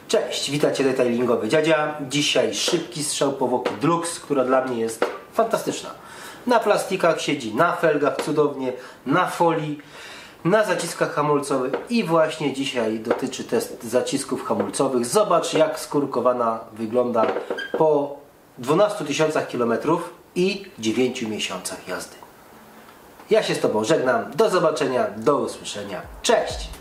Cześć, witajcie detailingowy dziadzia. Dzisiaj szybki strzał powłoki Dlux, która dla mnie jest fantastyczna. Na plastikach siedzi, na felgach cudownie, na folii, na zaciskach hamulcowych i właśnie dzisiaj dotyczy test zacisków hamulcowych. Zobacz, jak skórkowana wygląda po 12 000 kilometrów i 9 miesiącach jazdy. Ja się z Tobą żegnam, do zobaczenia, do usłyszenia, cześć!